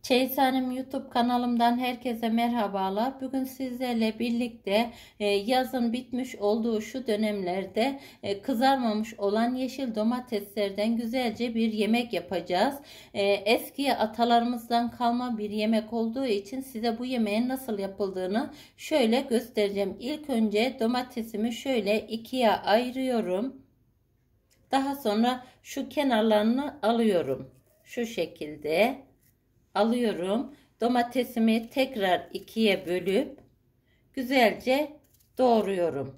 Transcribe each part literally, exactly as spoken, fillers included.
Çeyizhanem YouTube kanalımdan herkese merhabalar. Bugün sizlerle birlikte e, yazın bitmiş olduğu şu dönemlerde e, kızarmamış olan yeşil domateslerden güzelce bir yemek yapacağız. E, eski atalarımızdan kalma bir yemek olduğu için size bu yemeğin nasıl yapıldığını şöyle göstereceğim. İlk önce domatesimi şöyle ikiye ayırıyorum. Daha sonra şu kenarlarını alıyorum. Şu şekilde alıyorum. Domatesimi tekrar ikiye bölüp güzelce doğruyorum.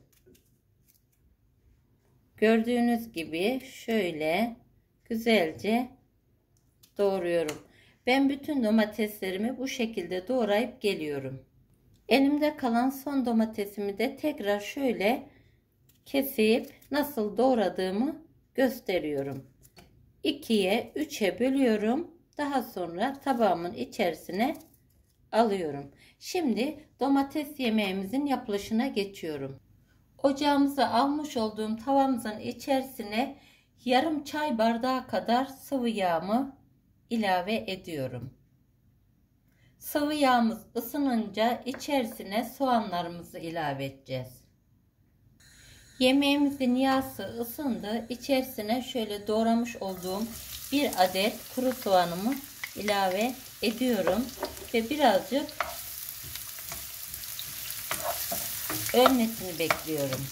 Gördüğünüz gibi şöyle güzelce doğruyorum. Ben bütün domateslerimi bu şekilde doğrayıp geliyorum. Elimde kalan son domatesimi de tekrar şöyle kesip nasıl doğradığımı gösteriyorum. ikiye üçe bölüyorum. Daha sonra tabağımın içerisine alıyorum. Şimdi domates yemeğimizin yapılışına geçiyorum. Ocağımıza almış olduğum tavamızın içerisine yarım çay bardağı kadar sıvı yağımı ilave ediyorum. Sıvı yağımız ısınınca içerisine soğanlarımızı ilave edeceğiz. Yemeğimizin yağı ısındı. İçerisine şöyle doğramış olduğum bir adet kuru soğanımı ilave ediyorum ve birazcık ölmesini bekliyorum.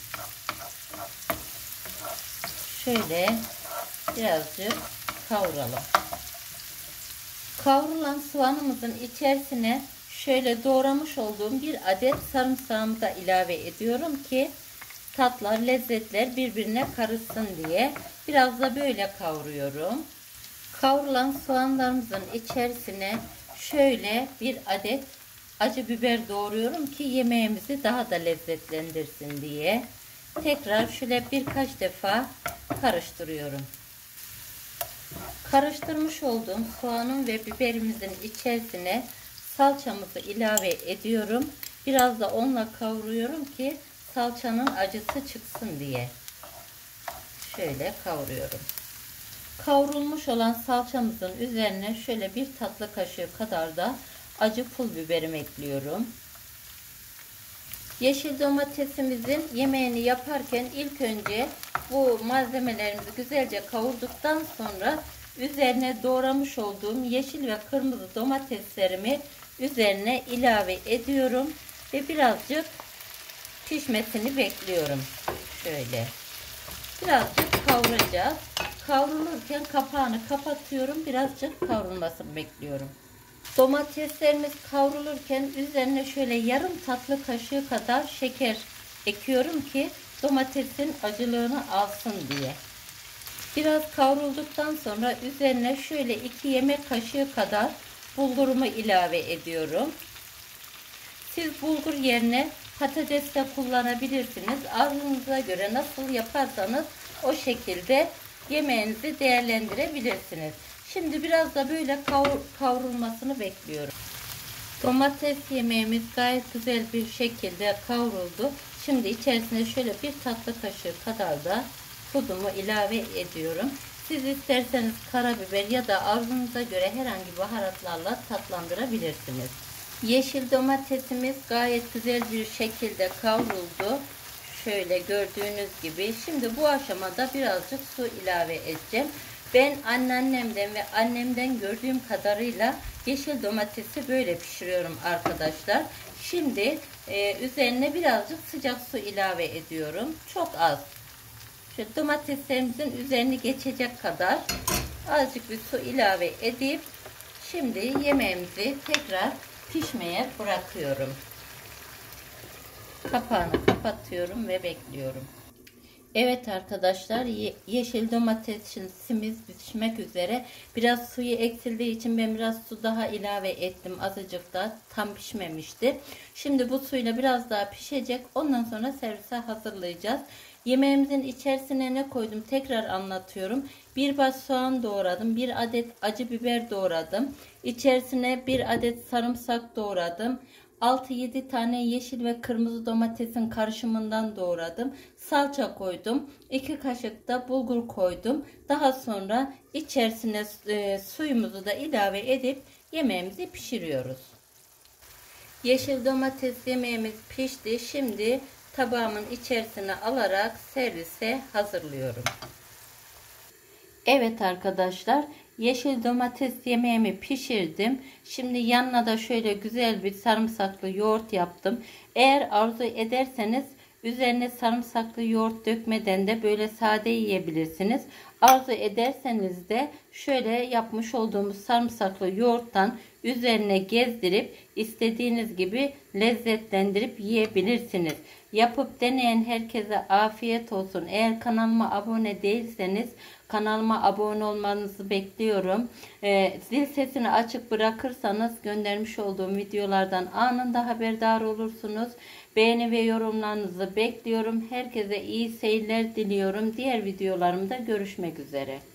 Şöyle birazcık kavuralım. Kavrulan soğanımızın içerisine şöyle doğramış olduğum bir adet sarımsağımı da ilave ediyorum ki tatlar, lezzetler birbirine karışsın diye. Biraz da böyle kavuruyorum. Kavrulan soğanlarımızın içerisine şöyle bir adet acı biber doğruyorum ki yemeğimizi daha da lezzetlendirsin diye. Tekrar şöyle birkaç defa karıştırıyorum. Karıştırmış olduğum soğanın ve biberimizin içerisine salçamızı ilave ediyorum. Biraz da onunla kavuruyorum ki salçanın acısı çıksın diye. Şöyle kavuruyorum. Kavrulmuş olan salçamızın üzerine şöyle bir tatlı kaşığı kadar da acı pul biberimi ekliyorum. Yeşil domatesimizin yemeğini yaparken ilk önce bu malzemelerimizi güzelce kavurduktan sonra üzerine doğramış olduğum yeşil ve kırmızı domateslerimi üzerine ilave ediyorum ve birazcık pişmesini bekliyorum. Şöyle birazcık kavuracağız. Kavrulurken kapağını kapatıyorum. Birazcık kavrulmasını bekliyorum. Domateslerimiz kavrulurken üzerine şöyle yarım tatlı kaşığı kadar şeker ekiyorum ki domatesin acılığını alsın diye. Biraz kavrulduktan sonra üzerine şöyle iki yemek kaşığı kadar bulgurumu ilave ediyorum. Siz bulgur yerine patates de kullanabilirsiniz. Arzunuza göre nasıl yaparsanız o şekilde yemeğinizi değerlendirebilirsiniz. Şimdi biraz da böyle kavur, kavrulmasını bekliyorum. Domates yemeğimiz gayet güzel bir şekilde kavruldu. Şimdi içerisine şöyle bir tatlı kaşığı kadar da tuzumu ilave ediyorum. Siz isterseniz karabiber ya da arzunuza göre herhangi baharatlarla tatlandırabilirsiniz. Yeşil domatesimiz gayet güzel bir şekilde kavruldu. Şöyle gördüğünüz gibi. Şimdi bu aşamada birazcık su ilave edeceğim. Ben anneannemden ve annemden gördüğüm kadarıyla yeşil domatesi böyle pişiriyorum arkadaşlar. Şimdi e, üzerine birazcık sıcak su ilave ediyorum. Çok az. Şu domateslerimizin üzerini geçecek kadar azıcık bir su ilave edip şimdi yemeğimizi tekrar pişmeye bırakıyorum. Kapağını kapatıyorum ve bekliyorum. Evet arkadaşlar, yeşil domatesimiz pişmek üzere. Biraz suyu eksildiği için ben biraz su daha ilave ettim. Azıcık da tam pişmemişti. Şimdi bu suyla biraz daha pişecek. Ondan sonra servise hazırlayacağız. Yemeğimizin içerisine ne koydum tekrar anlatıyorum. Bir baş soğan doğradım. Bir adet acı biber doğradım. İçerisine bir adet sarımsak doğradım. altı yedi tane yeşil ve kırmızı domatesin karışımından doğradım. Salça koydum. iki kaşık da bulgur koydum. Daha sonra içerisine e, suyumuzu da ilave edip yemeğimizi pişiriyoruz. Yeşil domates yemeğimiz pişti. Şimdi tabağımın içerisine alarak servise hazırlıyorum. Evet arkadaşlar, yeşil domates yemeğimi pişirdim. Şimdi yanına da şöyle güzel bir sarımsaklı yoğurt yaptım. Eğer arzu ederseniz üzerine sarımsaklı yoğurt dökmeden de böyle sade yiyebilirsiniz. Arzu ederseniz de şöyle yapmış olduğumuz sarımsaklı yoğurttan üzerine gezdirip istediğiniz gibi lezzetlendirip yiyebilirsiniz. Yapıp deneyen herkese afiyet olsun. Eğer kanalıma abone değilseniz kanalıma abone olmanızı bekliyorum. Ee, zil sesini açık bırakırsanız göndermiş olduğum videolardan anında haberdar olursunuz. Beğeni ve yorumlarınızı bekliyorum. Herkese iyi seyirler diliyorum. Diğer videolarımda görüşmek üzere.